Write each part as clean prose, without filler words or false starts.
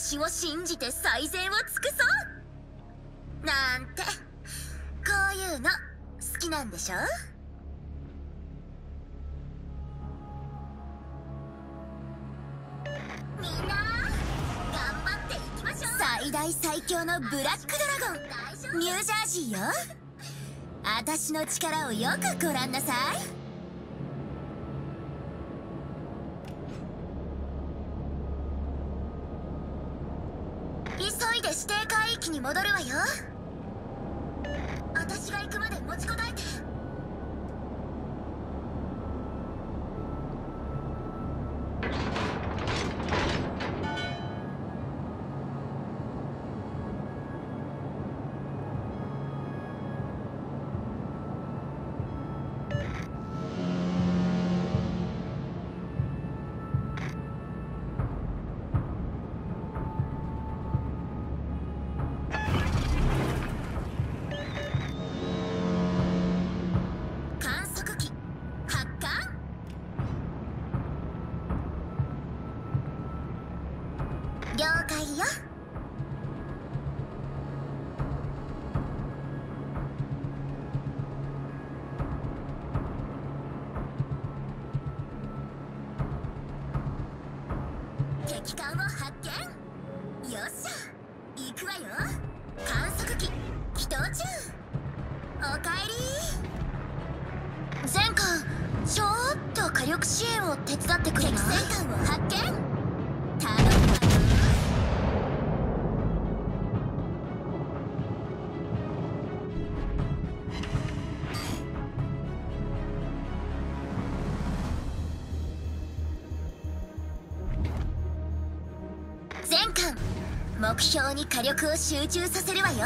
私を信じて最善を尽くそうなんて、こういうの好きなんでしょ？みんな頑張っていきましょう。最大最強のブラックドラゴン、ニュージャージーよ。私の力をよくご覧なさい。急いで指定海域に戻るわよ。私が行くまで持ちこたえて。了解よ。敵艦を発見。よっしゃ、行くわよ。観測機起動中。おかえり。前艦、ちょっと火力支援を手伝ってくれない？敵戦艦を発見。頼むわよ。全艦、目標に火力を集中させるわよ。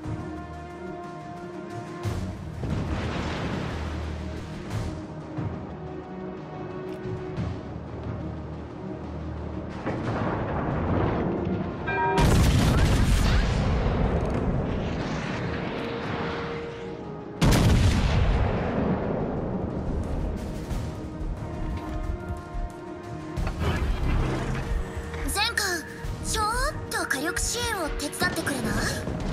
ちょっと火力支援を手伝ってくれない？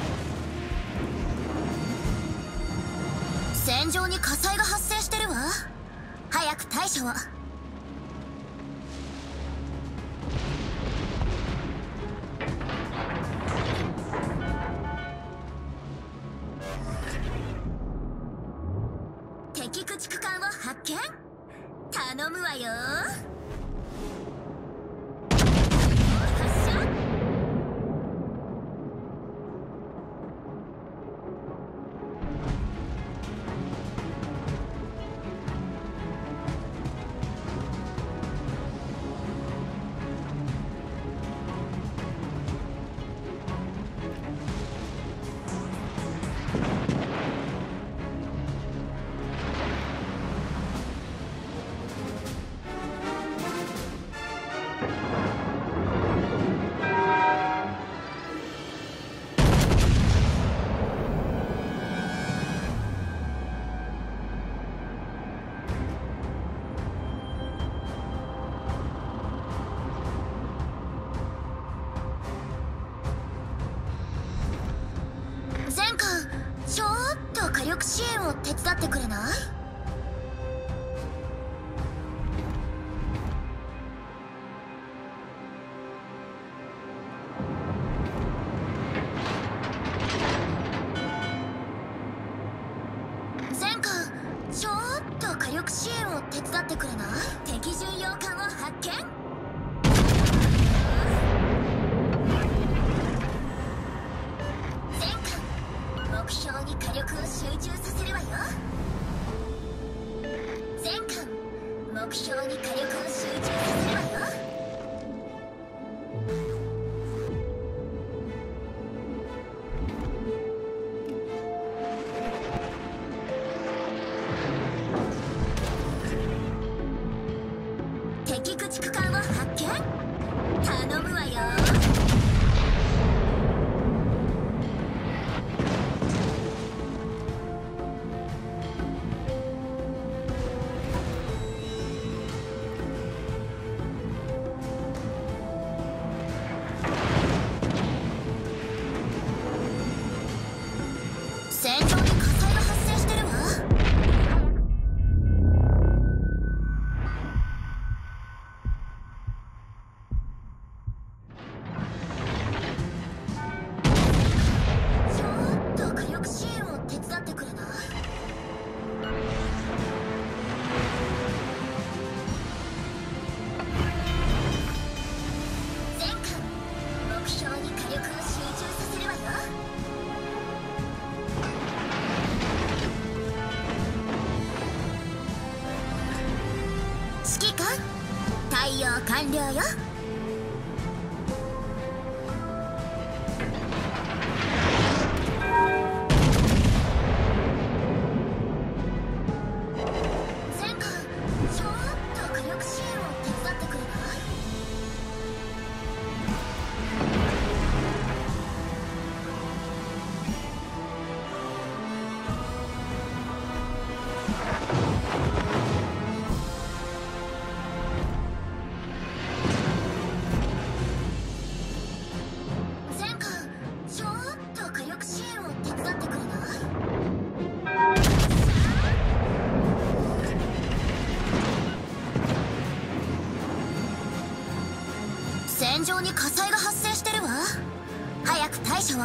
戦場に火災が発生してるわ。早く対処を。敵駆逐艦を発見。頼むわよ。ちょっと火力支援を手伝ってくれない？前艦、ちょっと火力支援を手伝ってくれない？敵巡洋艦を発見。目標に火力を集中させるわよ。全艦、目標に火力を集中させるわよ。敵駆逐艦完了よ。前回ちょっと火力支援を手伝ってくれない？戦場に火災が発生してるわ。早く対処を。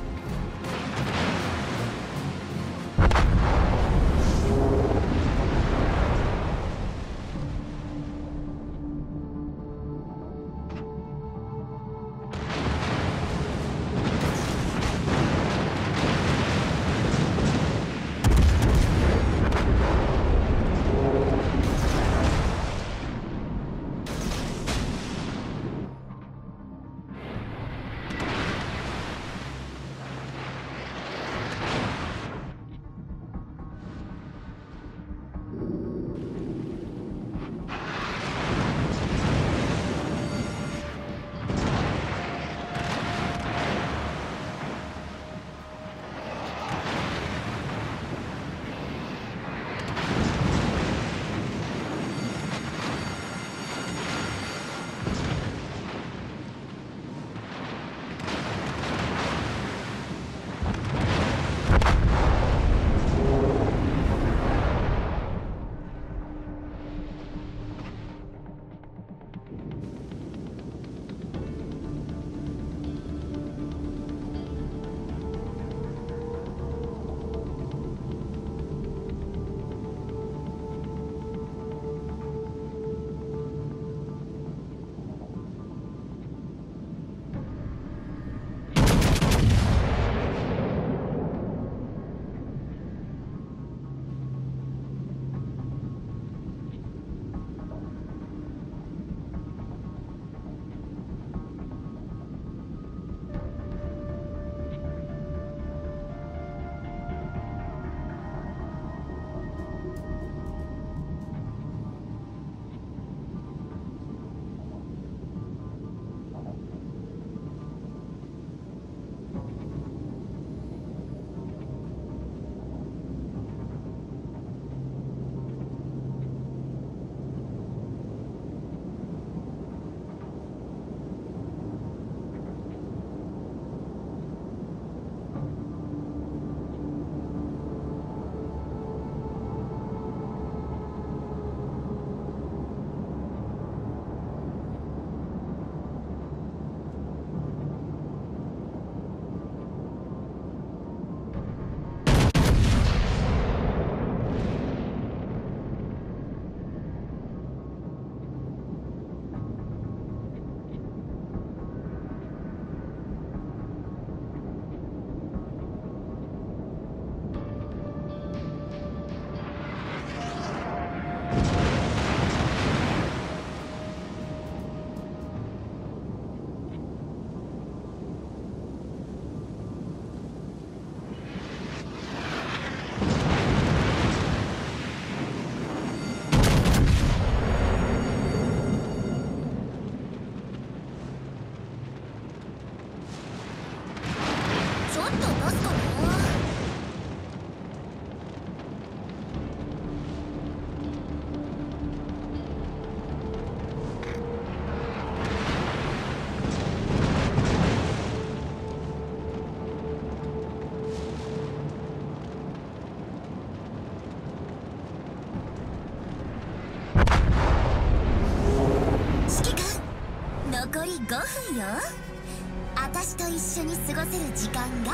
残り5分よ。私と一緒に過ごせる時間が。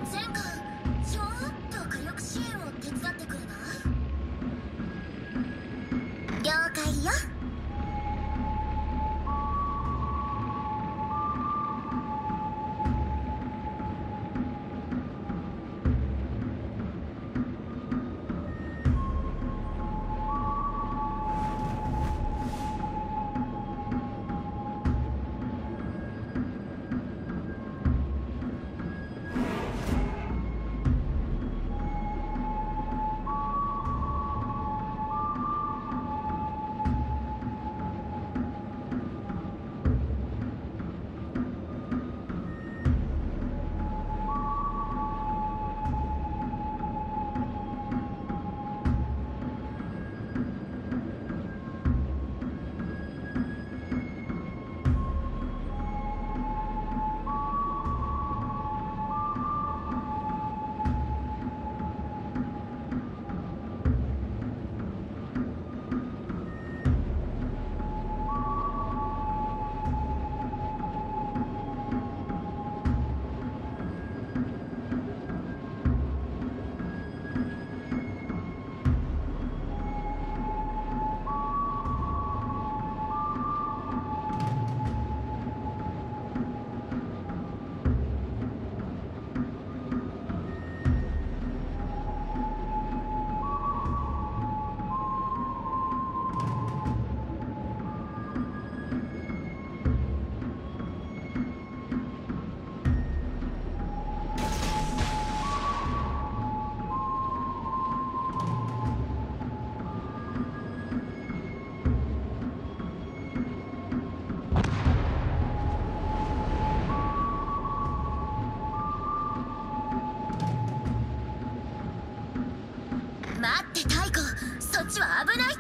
ゼン君、ちょっと火力支援を手伝ってくれない？了解よ。待って太鼓、そっちは危ないって。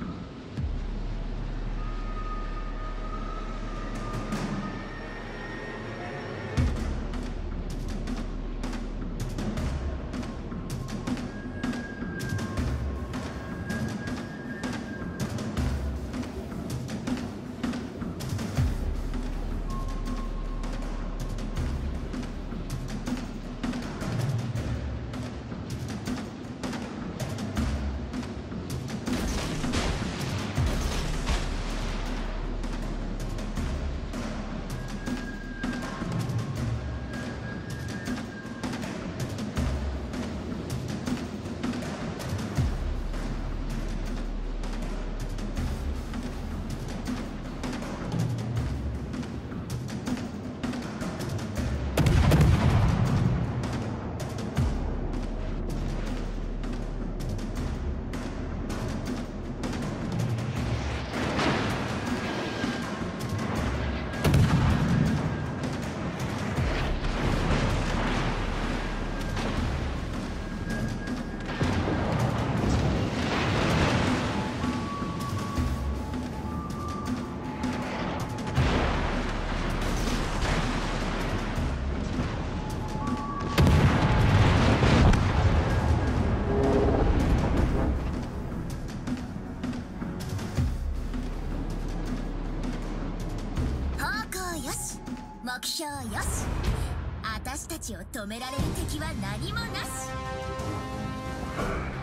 目標よし。私たちを止められる敵は何もなし。